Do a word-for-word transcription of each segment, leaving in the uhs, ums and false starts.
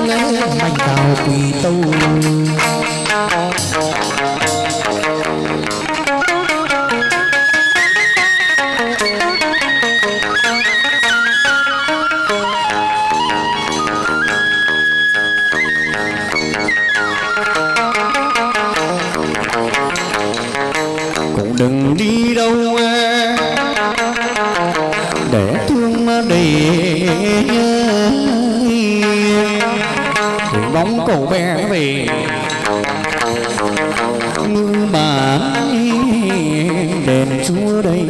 mạnh đào quỳ tâu. Cũng đừng đi đâu để thương để nhớ bóng cậu bé về ngư mà đền chúa đây.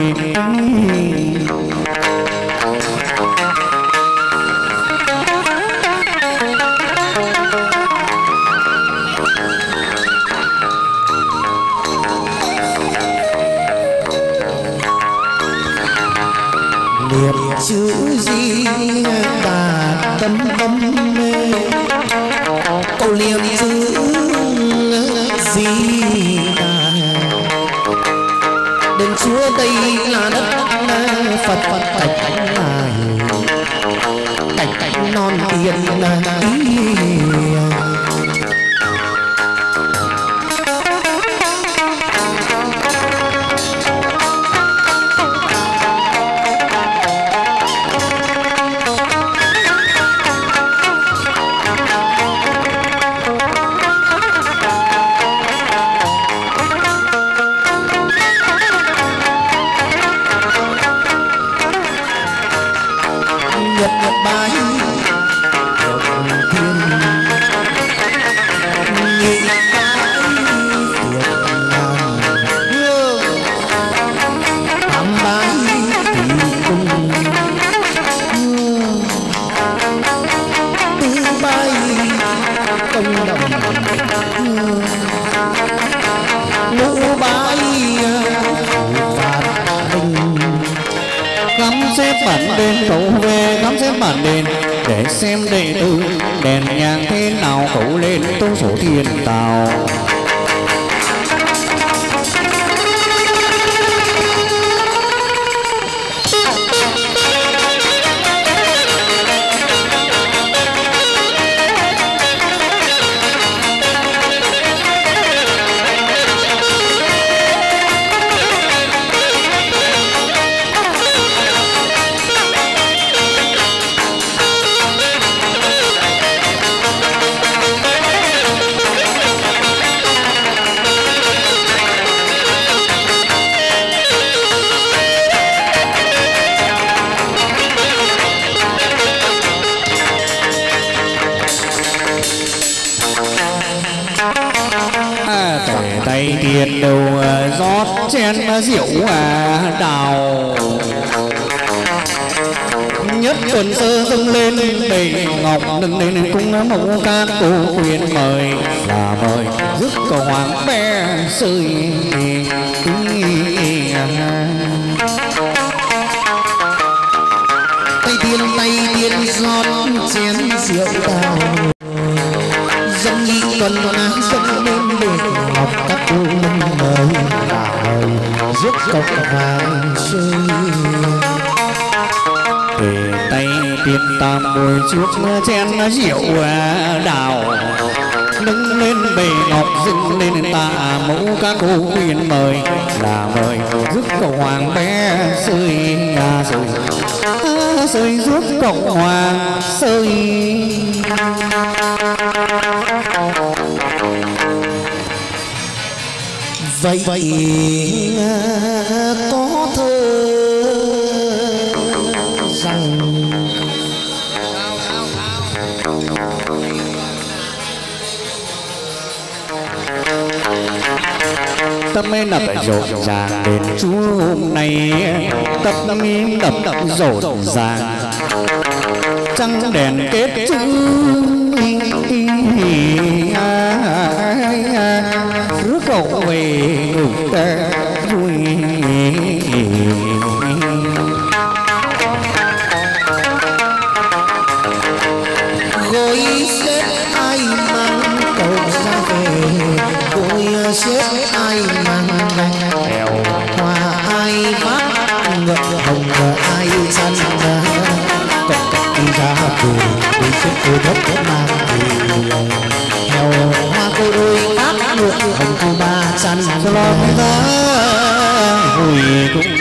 Niệm chữ gì ta tâm tâm mê, câu niệm chữ gì ta đền chúa đây là đất Phật Phật tạch này tạch tạch non tiền ý. Bản đền cậu về khám xét bản đền để xem đệ tử đèn nhang thế nào, cậu lên tông số thiên tào. Tay tiền đầu rót chén rượu đào, nhất tuần sơ dâng lên đầy ngọc nâng lên cung mẫu các cô khuyên mời là mời giúp cầu hoàng bé sơi. Tay tiên tay tiên rót chén rượu đào, dâng nhị tuần dâng lên để ngọc các cô nâng mời là mời giúp cầu hoàng sơi. Về tay tiên tam bồi trước chén rượu đào, nâng lên bề ngọc dâng lên tạ mẫu các cô khuyên mời là mời giúp cầu hoàng bé sơi nhà sơi sơi giúp cầu hoàng sơi. Vậy vậy có thơ rằng tâm ấy nập rộn ràng đến chúa hôm nay, tập im đập đập rộn ràng trăng đèn kết chữ rước cậu về ngủ ta vui. gối xếp ai mang cậu ra về, gối xếp ai mang đèo hoa ai vác ngựa hồng ai chăn cậu đi ra về. trên cô dốc mang heo hoa cô đôi phát ngược hồng cô ba chăn lo ta vui cũng